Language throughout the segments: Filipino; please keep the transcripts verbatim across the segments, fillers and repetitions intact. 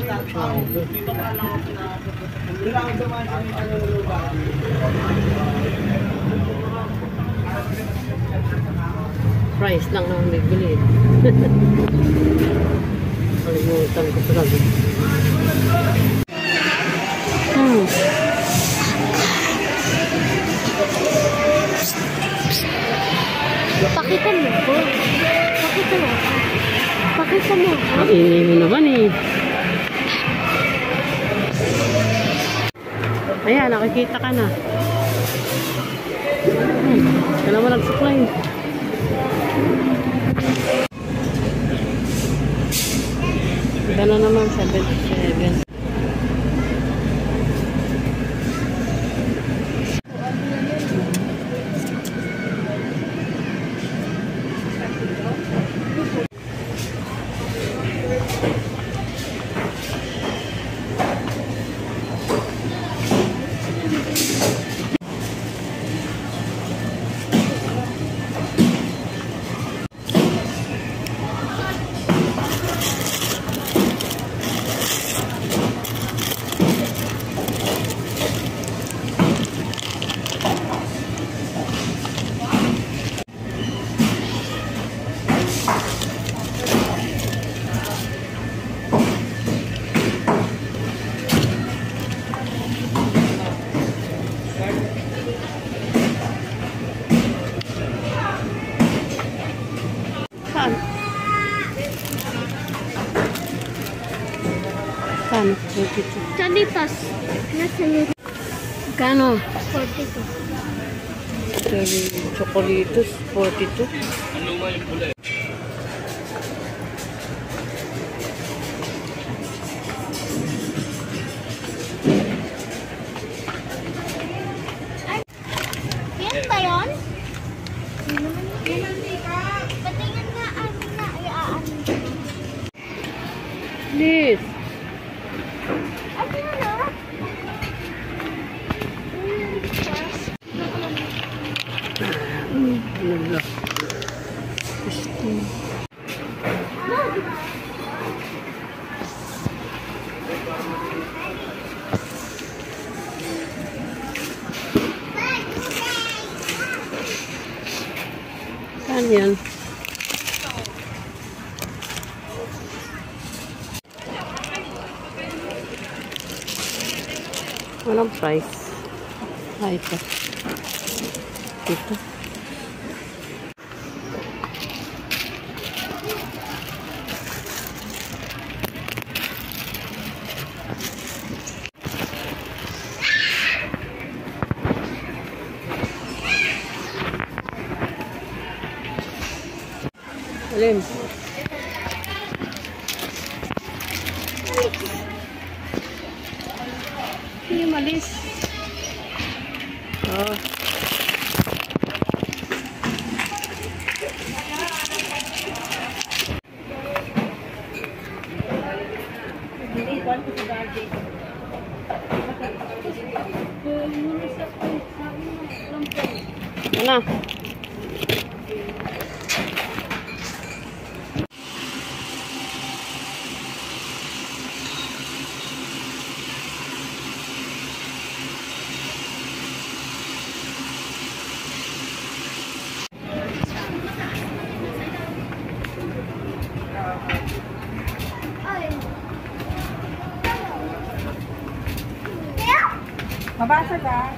Price lang naman bibili. Kalimutan ko talaga. Hmm. Pakita mo po. Pakita mo. Pakita mo. Ang ingay mo naman eh. Ayan, nakikita ka na. Hmm. Kailan mo nagsuklay. Gano'n naman, seventy-seven. Saan? forty-two. Chalitas. Nasa nito. Kano? forty-two. Chocolates, forty-two. Ano nga yung pula? Yan ba yun? Patingin nga ano na iaan. Please. Ano na? Nagla. Saan yan? Walang price. Ah, ito. Ito. Alin? Hindi malis. Oh. Ano? Mabasa ka?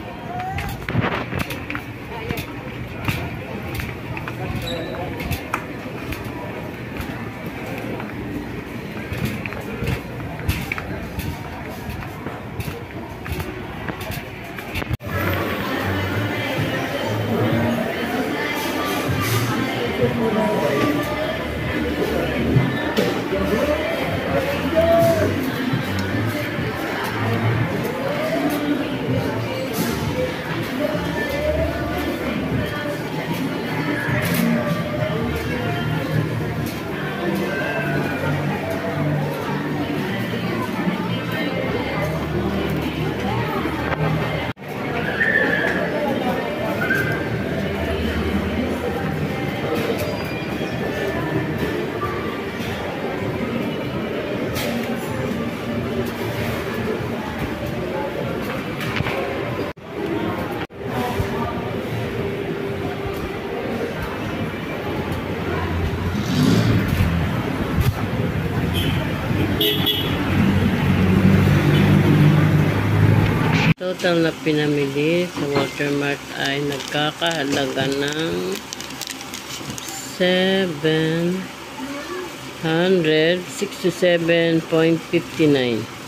Total na pinamili sa Walmart ay nagkakahalaga ng seven hundred sixty-seven point five nine.